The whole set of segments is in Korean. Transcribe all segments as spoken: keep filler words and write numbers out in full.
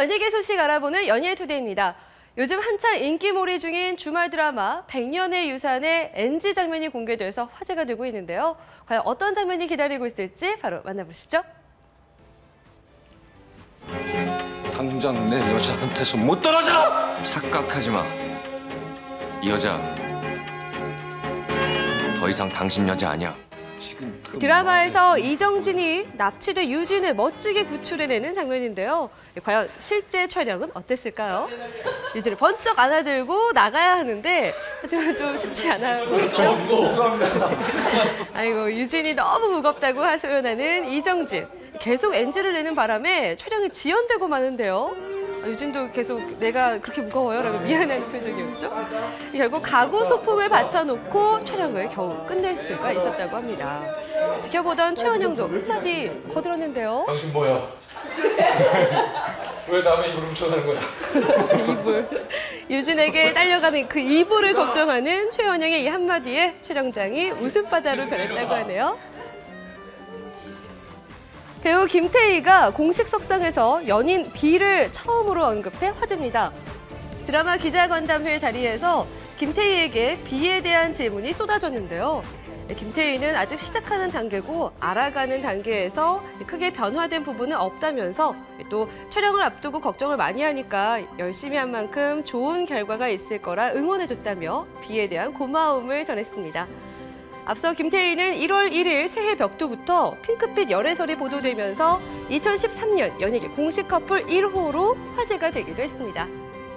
연예계 소식 알아보는 연예투데이입니다. 요즘 한창 인기몰이 중인 주말 드라마 백년의 유산의 엔지 장면이 공개돼서 화제가 되고 있는데요. 과연 어떤 장면이 기다리고 있을지 바로 만나보시죠. 당장 내 여자한테서 못 떨어져! 착각하지 마. 이 여자 더 이상 당신 여자 아니야. 지금 그 드라마에서 말에... 이정진이 납치돼 유진을 멋지게 구출해내는 장면인데요. 과연 실제 촬영은 어땠을까요? 유진을 번쩍 안아들고 나가야 하는데 하지만 좀 쉽지 않아 보이죠? 아이고, 유진이 너무 무겁다고 하소연하는 이정진. 계속 엔지를 내는 바람에 촬영이 지연되고 마는데요. 유진도 계속 내가 그렇게 무거워요? 라고 미안한 표정이었죠. 결국 가구 소품을 받쳐놓고 촬영을 겨우 끝낼 수가 있었다고 합니다. 지켜보던 최원영도 한마디 거들었는데요. 당신 뭐야? 왜 남의 이불을 훔쳐가는 거야? 이불. 유진에게 딸려가는 그 이불을 걱정하는 최원영의 이 한마디에 촬영장이 웃음바다로 변했다고 하네요. 배우 김태희가 공식 석상에서 연인 B를 처음으로 언급해 화제입니다. 드라마 기자간담회 자리에서 김태희에게 B에 대한 질문이 쏟아졌는데요. 김태희는 아직 시작하는 단계고 알아가는 단계에서 크게 변화된 부분은 없다면서 또 촬영을 앞두고 걱정을 많이 하니까 열심히 한 만큼 좋은 결과가 있을 거라 응원해줬다며 B에 대한 고마움을 전했습니다. 앞서 김태희는 일월 일일 새해 벽두부터 핑크빛 열애설이 보도되면서 이천십삼 년 연예계 공식 커플 일 호로 화제가 되기도 했습니다.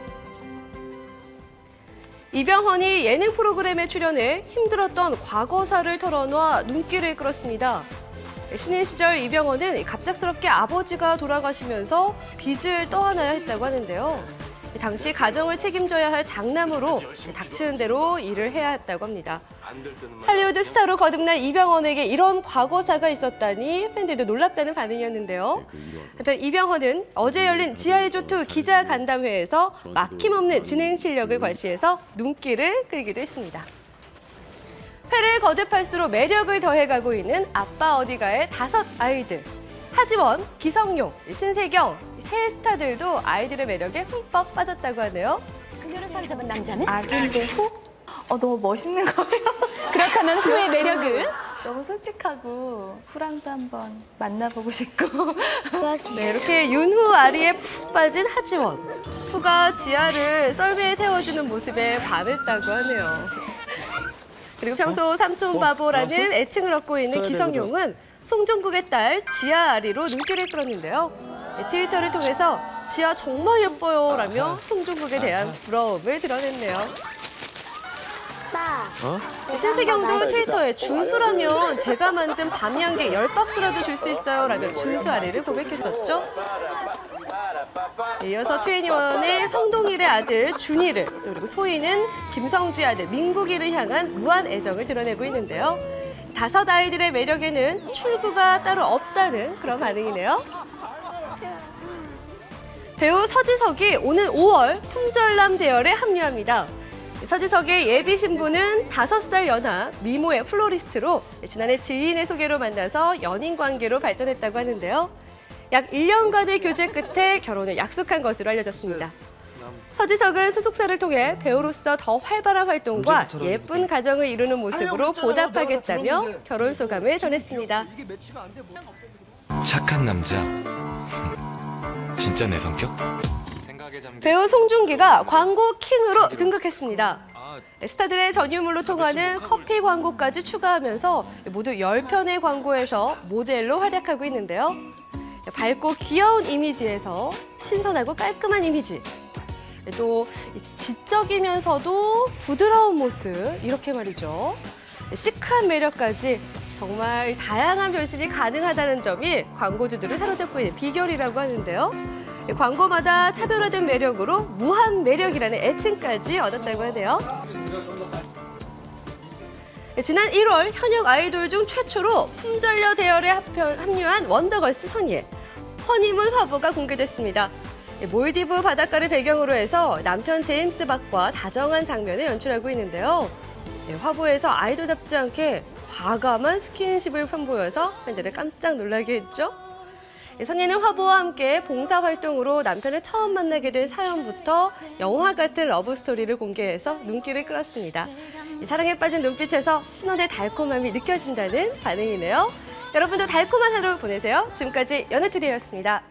이병헌이 예능 프로그램에 출연해 힘들었던 과거사를 털어놔 눈길을 끌었습니다. 신인 시절 이병헌은 갑작스럽게 아버지가 돌아가시면서 빚을 떠안아야 했다고 하는데요. 당시 가정을 책임져야 할 장남으로 닥치는 대로 일을 해야 했다고 합니다. 할리우드 스타로 거듭난 이병헌에게 이런 과거사가 있었다니 팬들도 놀랍다는 반응이었는데요. 한편 이병헌은 어제 열린 지하의 조투 기자간담회에서 막힘없는 진행 실력을 과시해서 눈길을 끌기도 했습니다. 회를 거듭할수록 매력을 더해가고 있는 아빠 어디가의 다섯 아이들. 하지원, 기성용, 신세경, 새 스타들도 아이들의 매력에 흠뻑 빠졌다고 하네요. 그녀를 사로잡은 남자는? 아기인데 후? 어, 너무 멋있는 거예요. 그렇다면 후의 매력은? 너무 솔직하고 후랑도 한번 만나보고 싶고. 네, 이렇게 윤후 아리에 푹 빠진 하지원. 후가 지아를 썰매에 태워주는 모습에 반했다고 하네요. 그리고 평소 삼촌 바보라는 애칭을 얻고 있는 기성용은 송중국의 딸 지아 아리로 눈길을 끌었는데요. 트위터를 통해서 지아 정말 예뻐요 라며 송중국에 대한 부러움을 드러냈네요. 어? 신세경도 트위터에 준수라면 제가 만든 밤이 한 개 열 박스라도 줄 수 있어요 라며 준수 아리를 고백했었죠. 이어서 트웬티원의 성동일의 아들 준이를, 또 그리고 소희는 김성주의 아들 민국이를 향한 무한 애정을 드러내고 있는데요. 다섯 아이들의 매력에는 출구가 따로 없다는 그런 반응이네요. 배우 서지석이 오는 오월 품절남 대열에 합류합니다. 서지석의 예비 신부는 다섯 살 연하 미모의 플로리스트로 지난해 지인의 소개로 만나서 연인 관계로 발전했다고 하는데요. 약 일 년간의 교제 끝에 결혼을 약속한 것으로 알려졌습니다. 서지석은 소속사를 통해 배우로서 더 활발한 활동과 예쁜 가정을 이루는 모습으로 보답하겠다며 결혼 소감을 전했습니다. 착한 남자. 진짜 내 성격? 배우 송중기가 광고 킹으로 등극했습니다. 스타들의 전유물로 통하는 커피 광고까지 추가하면서 모두 열 편의 광고에서 모델로 활약하고 있는데요. 밝고 귀여운 이미지에서 신선하고 깔끔한 이미지, 또 지적이면서도 부드러운 모습, 이렇게 말이죠. 시크한 매력까지 정말 다양한 변신이 가능하다는 점이 광고주들을 사로잡고 있는 비결이라고 하는데요. 광고마다 차별화된 매력으로 무한 매력이라는 애칭까지 얻었다고 하네요. 지난 일월 현역 아이돌 중 최초로 품절녀 대열에 합류한 원더걸스 선예, 허니문 화보가 공개됐습니다. 몰디브 바닷가를 배경으로 해서 남편 제임스 박과 다정한 장면을 연출하고 있는데요. 화보에서 아이돌답지 않게 과감한 스킨십을 선보여서 팬들을 깜짝 놀라게 했죠. 선희는 화보와 함께 봉사활동으로 남편을 처음 만나게 된 사연부터 영화 같은 러브스토리를 공개해서 눈길을 끌었습니다. 사랑에 빠진 눈빛에서 신혼의 달콤함이 느껴진다는 반응이네요. 여러분도 달콤한 하루 보내세요. 지금까지 연애투데이였습니다.